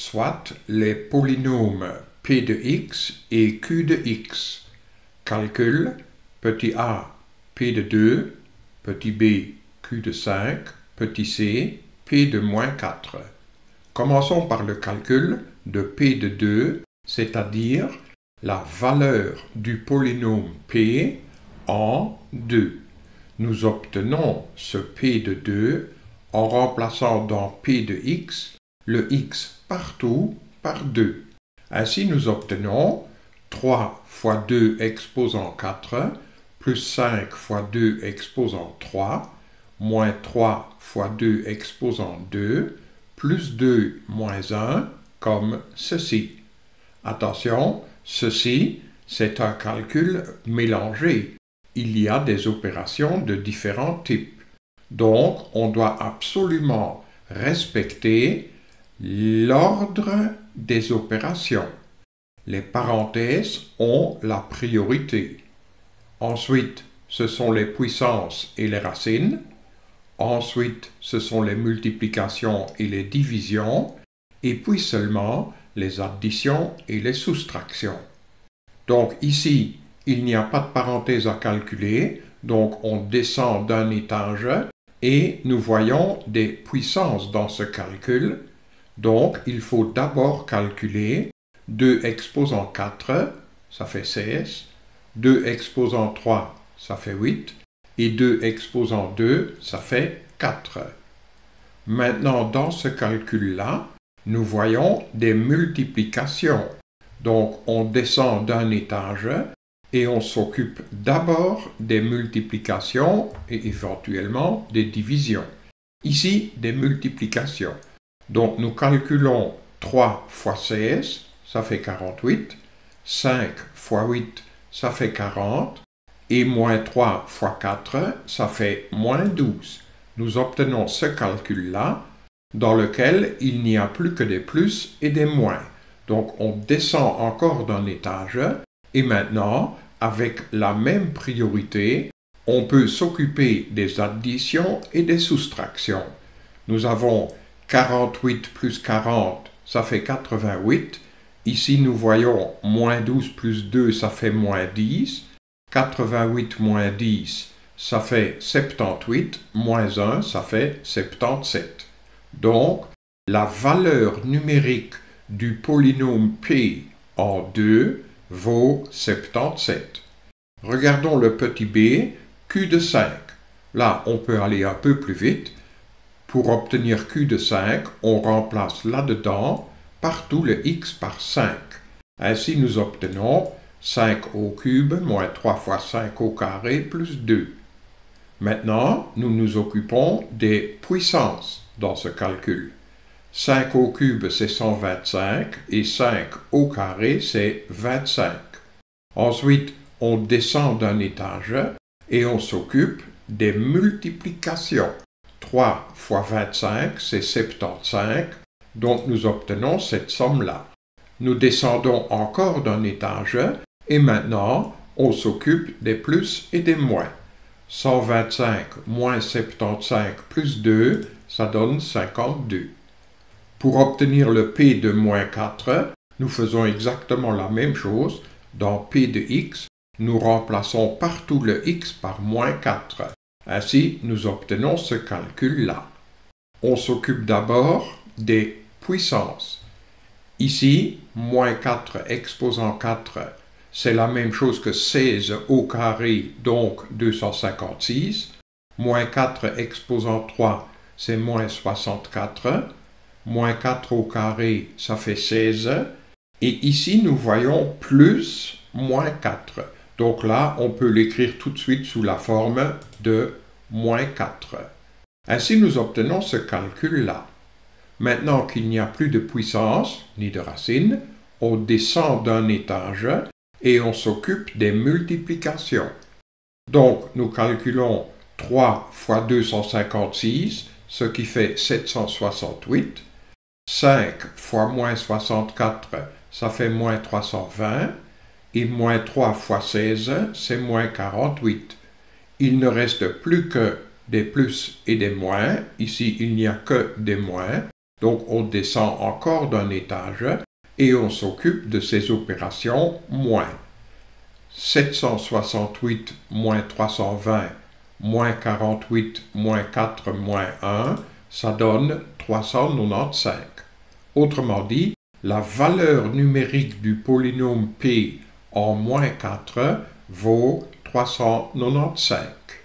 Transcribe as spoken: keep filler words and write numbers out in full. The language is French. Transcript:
soit les polynômes p de x et q de x. Calcul, petit a, p de deux, petit b, q de cinq, petit c, p de moins quatre. Commençons par le calcul de p de deux, c'est-à-dire la valeur du polynôme p en deux. Nous obtenons ce p de deux en remplaçant dans p de x le x partout par deux. Ainsi, nous obtenons trois fois deux exposant quatre, plus cinq fois deux exposant trois, moins trois fois deux exposant deux, plus deux moins un, comme ceci. Attention, ceci, c'est un calcul mélangé. Il y a des opérations de différents types. Donc, on doit absolument respecter l'ordre des opérations. Les parenthèses ont la priorité. Ensuite, ce sont les puissances et les racines. Ensuite, ce sont les multiplications et les divisions. Et puis seulement les additions et les soustractions. Donc ici, il n'y a pas de parenthèse à calculer. Donc on descend d'un étage et nous voyons des puissances dans ce calcul. Donc il faut d'abord calculer deux exposant quatre, ça fait seize, deux exposant trois, ça fait huit, et deux exposant deux, ça fait quatre. Maintenant, dans ce calcul-là, nous voyons des multiplications. Donc on descend d'un étage et on s'occupe d'abord des multiplications et éventuellement des divisions. Ici, des multiplications. Donc nous calculons trois fois seize, ça fait quarante-huit, cinq fois huit, ça fait quarante, et moins trois fois quatre, ça fait moins douze. Nous obtenons ce calcul-là, dans lequel il n'y a plus que des plus et des moins. Donc on descend encore d'un étage, et maintenant, avec la même priorité, on peut s'occuper des additions et des soustractions. Nous avons quarante-huit plus quarante, ça fait quatre-vingt-huit. Ici, nous voyons moins douze plus deux, ça fait moins dix. quatre-vingt-huit moins dix, ça fait soixante-dix-huit. Moins un, ça fait soixante-dix-sept. Donc, la valeur numérique du polynôme p en deux vaut soixante-dix-sept. Regardons le petit b, q de cinq. Là, on peut aller un peu plus vite. Pour obtenir q de cinq, on remplace là-dedans partout le x par cinq. Ainsi, nous obtenons cinq au cube moins trois fois cinq au carré plus deux. Maintenant, nous nous occupons des puissances dans ce calcul. cinq au cube, c'est cent vingt-cinq et cinq au carré, c'est vingt-cinq. Ensuite, on descend d'un étage et on s'occupe des multiplications. trois fois vingt-cinq, c'est soixante-quinze, donc nous obtenons cette somme-là. Nous descendons encore d'un étage et maintenant, on s'occupe des plus et des moins. cent vingt-cinq moins soixante-quinze plus deux, ça donne cinquante-deux. Pour obtenir le p de moins quatre, nous faisons exactement la même chose. Dans p de x, nous remplaçons partout le x par moins quatre. Ainsi, nous obtenons ce calcul-là. On s'occupe d'abord des puissances. Ici, moins quatre exposant quatre, c'est la même chose que seize au carré, donc deux cent cinquante-six. Moins quatre exposant trois, c'est moins soixante-quatre. Moins quatre au carré, ça fait seize. Et ici, nous voyons plus moins quatre. Donc là, on peut l'écrire tout de suite sous la forme de moins quatre. Ainsi, nous obtenons ce calcul-là. Maintenant qu'il n'y a plus de puissance, ni de racine, on descend d'un étage et on s'occupe des multiplications. Donc, nous calculons trois fois deux cent cinquante-six, ce qui fait sept cent soixante-huit. cinq fois moins soixante-quatre, ça fait moins trois cent vingt. Et moins trois fois seize, c'est moins quarante-huit. Il ne reste plus que des plus et des moins. Ici, il n'y a que des moins. Donc on descend encore d'un étage et on s'occupe de ces opérations moins. sept cent soixante-huit moins trois cent vingt moins quarante-huit moins quatre moins un, ça donne trois cent quatre-vingt-quinze. Autrement dit, la valeur numérique du polynôme P en moins quatre vaut trois cent quatre-vingt-quinze.